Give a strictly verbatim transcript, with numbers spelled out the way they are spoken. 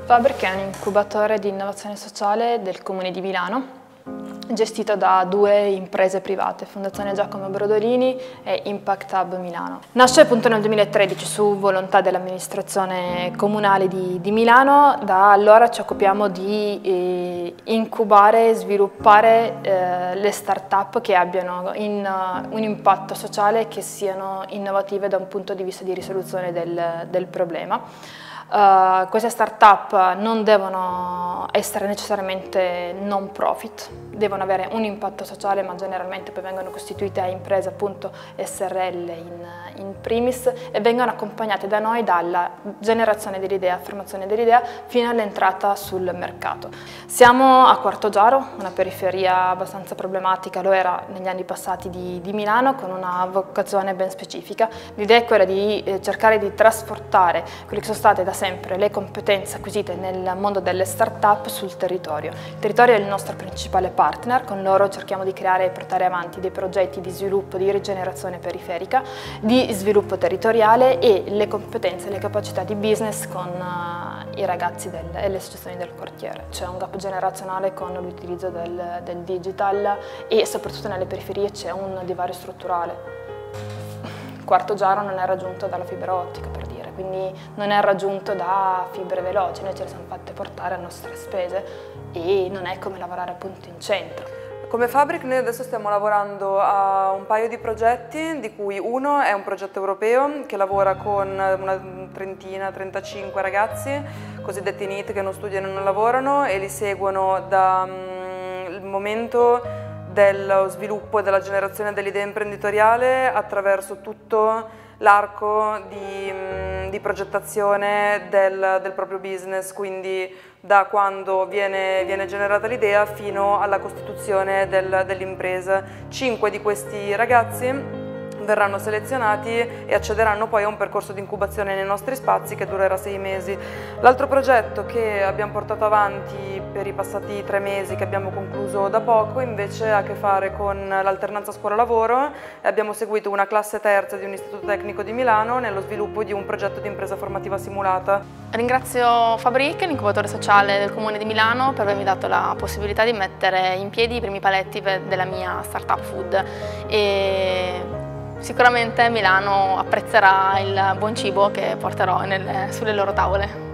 Fabric è un incubatore di innovazione sociale del Comune di Milano, gestito da due imprese private, Fondazione Giacomo Brodolini e Impact Hub Milano. Nasce appunto nel duemilatredici su volontà dell'amministrazione comunale di, di Milano. Da allora ci occupiamo di eh, incubare e sviluppare eh, le start-up che abbiano in, uh, un impatto sociale e che siano innovative da un punto di vista di risoluzione del, del problema. Uh, queste start-up non devono essere necessariamente non profit, devono avere un impatto sociale, ma generalmente poi vengono costituite a imprese, appunto S R L in, in primis, e vengono accompagnate da noi dalla generazione dell'idea, formazione dell'idea, fino all'entrata sul mercato. Siamo a Quartoggiaro, una periferia abbastanza problematica, lo era negli anni passati di, di Milano, con una vocazione ben specifica. L'idea è quella di eh, cercare di trasportare quelle che sono state da sempre le competenze acquisite nel mondo delle start-up sul territorio. Il territorio è il nostro principale partner, con loro cerchiamo di creare e portare avanti dei progetti di sviluppo, di rigenerazione periferica, di sviluppo territoriale e le competenze e le capacità di business con uh, i ragazzi del, e le associazioni del quartiere. C'è un gap generazionale con l'utilizzo del, del digital e soprattutto nelle periferie c'è un divario strutturale. Quartoggiaro non è raggiunto dalla fibra ottica, per dire, quindi non è raggiunto da fibre veloci, noi ce le siamo fatte portare a nostre spese e non è come lavorare appunto in centro. Come Fabric noi adesso stiamo lavorando a un paio di progetti, di cui uno è un progetto europeo che lavora con una trentina, trentacinque ragazzi, cosiddetti N E E T, che non studiano e non lavorano, e li seguono dal um, momento dello sviluppo e della generazione dell'idea imprenditoriale attraverso tutto l'arco di, di progettazione del, del proprio business, quindi da quando viene, viene generata l'idea fino alla costituzione del, dell'impresa. Cinque di questi ragazzi verranno selezionati e accederanno poi a un percorso di incubazione nei nostri spazi che durerà sei mesi. L'altro progetto che abbiamo portato avanti per i passati tre mesi, che abbiamo concluso da poco, invece ha a che fare con l'alternanza scuola-lavoro e abbiamo seguito una classe terza di un istituto tecnico di Milano nello sviluppo di un progetto di impresa formativa simulata. Ringrazio Fabric, l'incubatore sociale del Comune di Milano, per avermi dato la possibilità di mettere in piedi i primi paletti della mia startup food. E sicuramente Milano apprezzerà il buon cibo che porterò nelle, sulle loro tavole.